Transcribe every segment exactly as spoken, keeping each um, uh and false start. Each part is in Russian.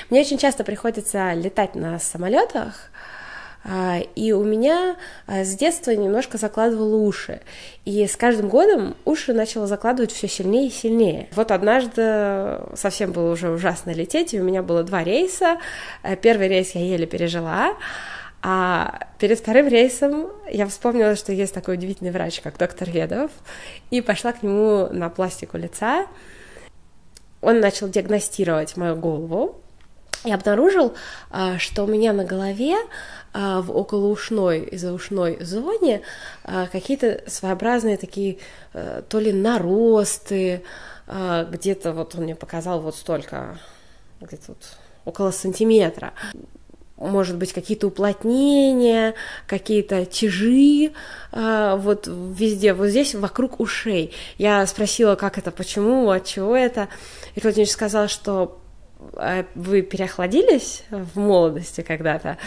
Мне очень часто приходится летать на самолетах, и у меня с детства немножко закладывало уши. И с каждым годом уши начало закладывать все сильнее и сильнее. Вот однажды совсем было уже ужасно лететь, и у меня было два рейса. Первый рейс я еле пережила, а перед вторым рейсом я вспомнила, что есть такой удивительный врач, как доктор Ведов, и пошла к нему на пластику лица. Он начал диагностировать мою голову и обнаружил, что у меня на голове в околоушной и заушной зоне какие-то своеобразные такие то ли наросты, где-то вот он мне показал вот столько, где-то вот около сантиметра. Может быть, какие-то уплотнения, какие-то тяжи, вот везде, вот здесь вокруг ушей. Я спросила, как это, почему, от чего это, и Клавдия Ильич сказал, что вы переохладились в молодости когда-то,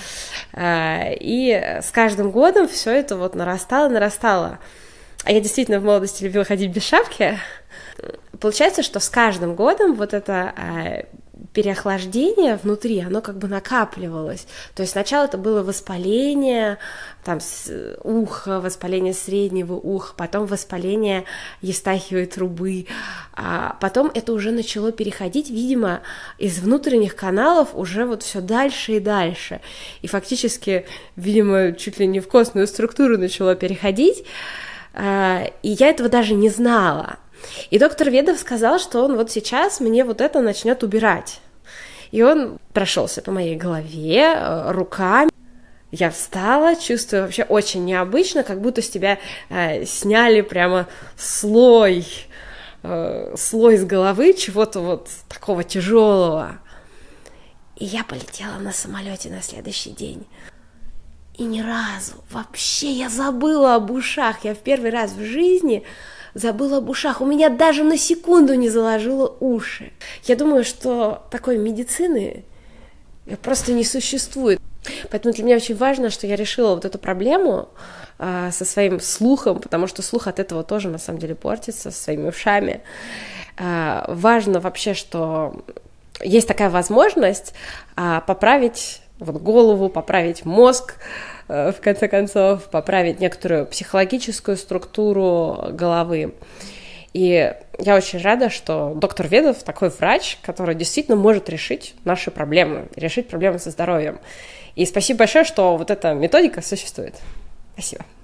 и с каждым годом все это вот нарастало, нарастало. А я действительно в молодости любила ходить без шапки. Получается, что с каждым годом вот это переохлаждение внутри, оно как бы накапливалось. То есть сначала это было воспаление там, уха, воспаление среднего уха, потом воспаление евстахиевой трубы, а потом это уже начало переходить, видимо, из внутренних каналов уже вот все дальше и дальше. И фактически, видимо, чуть ли не в костную структуру начало переходить, и я этого даже не знала. И доктор Ведов сказал, что он вот сейчас мне вот это начнет убирать. И он прошелся по моей голове, руками. Я встала, чувствую вообще очень необычно, как будто с тебя э, сняли прямо слой, э, слой с головы чего-то вот такого тяжелого. И я полетела на самолете на следующий день. И ни разу, вообще я забыла об ушах. Я в первый раз в жизни забыла об ушах. У меня даже на секунду не заложило уши. Я думаю, что такой медицины просто не существует. Поэтому для меня очень важно, что я решила вот эту проблему э, со своим слухом, потому что слух от этого тоже на самом деле портится, со своими ушами. Э, важно вообще, что есть такая возможность э, поправить вот голову, поправить мозг, в конце концов, поправить некоторую психологическую структуру головы. И я очень рада, что доктор Ведов такой врач, который действительно может решить наши проблемы, решить проблемы со здоровьем. И спасибо большое, что вот эта методика существует. Спасибо.